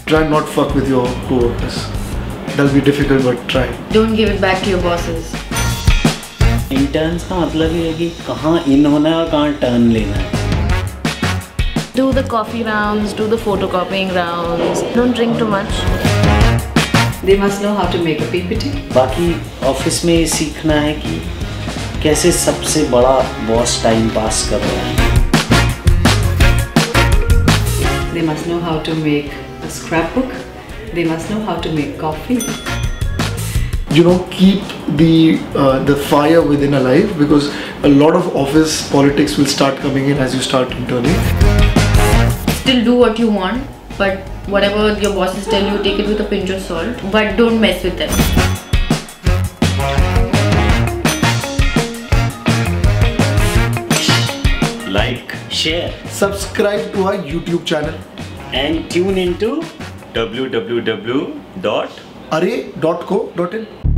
try not fuck with your co-workers. That'll be difficult, but try. Don't give it back to your bosses. Interns का मतलब ये है कि कहाँ इन होना है और कहाँ टर्न लेना है. Do the coffee rounds, do the photocopying rounds. Don't drink too much. They must know how to make a PPT. बाकी ऑफिस में ये सीखना है कि कैसे सबसे बड़ा बॉस टाइम पास कर रहा है. They must know how to make a scrapbook. They must know how to make coffee. You know, keep the fire within alive, because a lot of office politics will start coming in as you start interning. Still do what you want, but whatever your bosses tell you, take it with a pinch of salt. But don't mess with them. Like, share, Subscribe to our YouTube channel. and tune into www. array.co.in.